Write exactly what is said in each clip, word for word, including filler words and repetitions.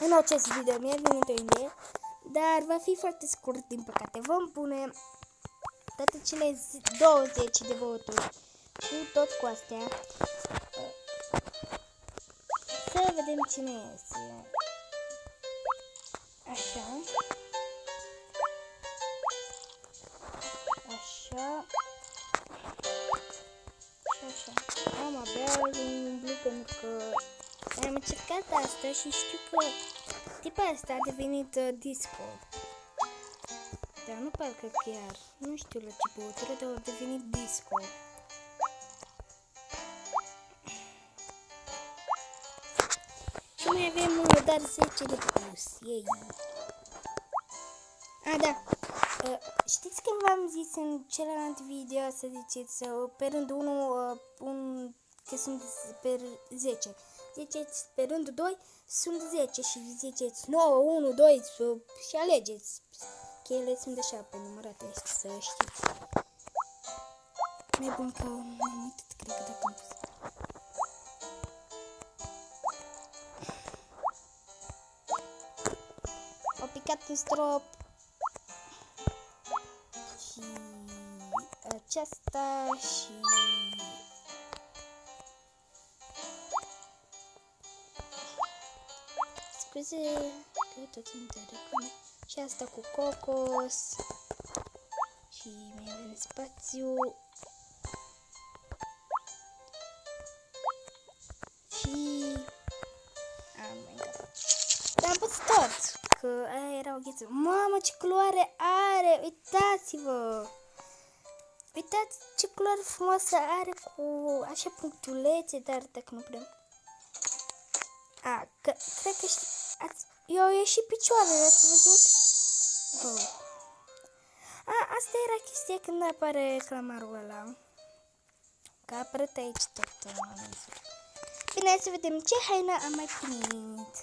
în acest video mi-a venit o idee, dar va fi foarte scurt, din păcate. Vom pune toate cele douăzeci de voturi cu tot cu astea. Să vedem cine este. Așa. Așa. Și așa. Am abia un blu pentru că am încercat asta și știu că tipa asta a devenit uh, disco. Dar nu parcă chiar. Nu știu la ce băutură, dar a devenit disco. Și mai avem uh, dar zece de plus. Ei. A, da. Uh, știți când v-am zis în celălalt video să ziceți uh, pe rândul unu uh, un, că sunt pe zece. Ziceți pe rândul doi sunt zece și ziceți nouă, unu, doi și alegeți. Că ele sunt așa pe numărate, să știți. Mai bun că m-am uitat, cred că dacă am pus. Au picat un strop. Și aceasta și... Scuze că tot întâi. Și asta cu cocos. Și mai avem spațiu. Și... Am mai dat. Dar am pus tot. Că aia era o gheță. Mamă, ce culoare are! Uitați-vă! Uitați ce culoare frumoasă are cu așa punctulețe, dar dacă nu putem... A, că, cred că știi... Ați, eu au ieșit picioarele, ați văzut? Oh. A, asta era chestia când apare clamarul ăla. Că a apărut aici tot anunțul. Bine, hai să vedem ce haină am mai primit.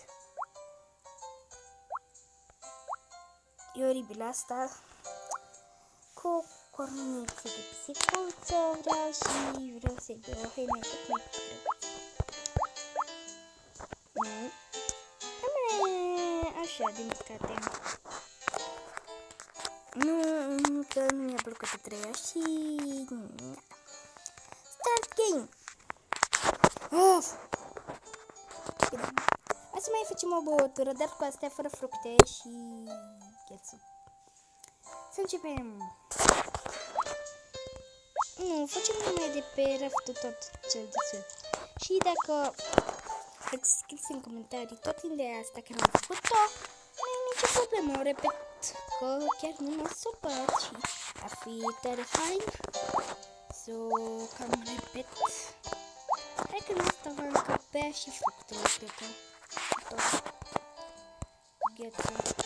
E oribil asta. Cu corniță de pisicuță vreau și vreau să-i dau o haină cât mai nu. Așa, din păcate. Nu, că nu mi-a plăcut a treia și... Start game! Uf! Bine. Hai să mai facem o băutură, dar cu astea fără fructe și... ghețul. Să începem! Nu, facem numai de pe raftul tot cel de sus. Și dacă ați scris în comentarii tot ideea asta care am făcut-o, nu e nicio problemă, o repet că chiar nu m-a supărat și ar fi tare fain să o cam repet. Hai că în asta va încăpea și fructele, cred că. Tot. Gheță.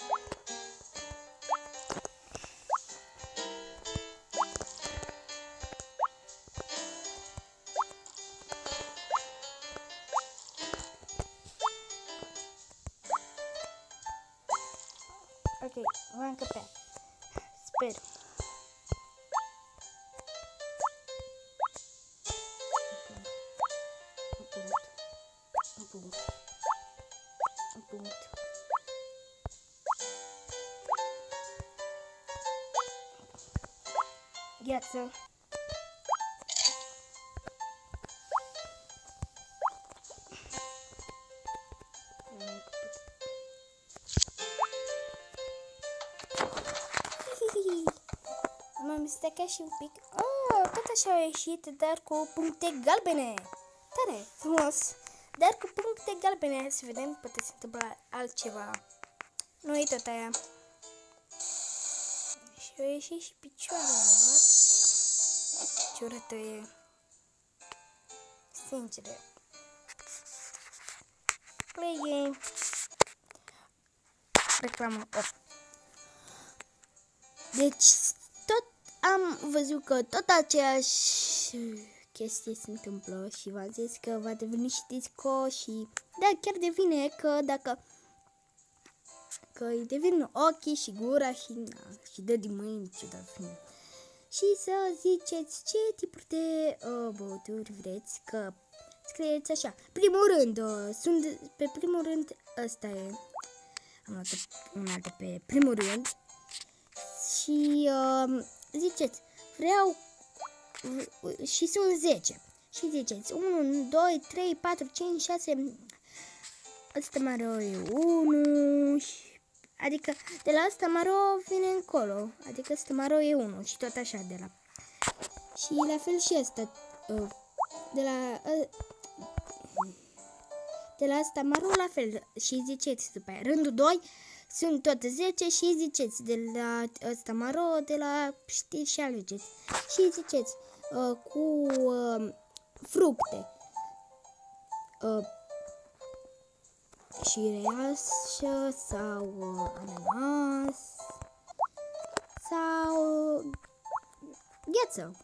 Ok, va încăpea. Sper. Un punct. Un punct. Un punct. Gheață. Am amestecat și un pic. Oh, tot așa a ieșit, dar cu puncte galbene. Tare, frumos. Dar cu puncte galbene. Hai să vedem, poate se întâmplă altceva. Nu e tot aia. Și a ieșit și picioarele, văd? Ce urâtă e. Sincer. Play game. Reclamă. Oh. Deci, tot am văzut că tot aceeași chestie se întâmplă și v-am zis că va deveni și disco și da, chiar devine că dacă că îi devin ochii și gura și na, și dă din mâini ciudat. Și să ziceți ce tipuri de uh, băuturi vreți, că scrieți așa. Primul rând, sunt pe primul rând, ăsta e. Am luat un alt pe primul rând. Și uh, ziceți, vreau și sunt zece. Și ziceți unu, doi, trei, patru, cinci, șase. Ăsta maro e unu. Adică de la ăsta maro vine încolo. Adică ăsta maro e unu și tot așa de la. Și la fel și ăsta. Uh, de la uh, de la asta maro la fel. Și ziceți după aia. Rândul doi sunt tot zece și ziceți de la ăsta maro, de la știți și alegeți. Și ziceți uh, cu uh, fructe. Uh, cireașă sau uh, ananas sau gheță.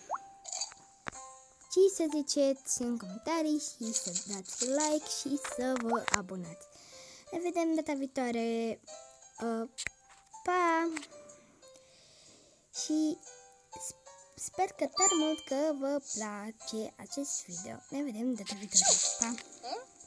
Și să ziceți în comentarii și să dați like și să vă abonați. Ne vedem data viitoare. Uh, pa! Și sper că tare mult că vă place acest video. Ne vedem data viitoare. Pa!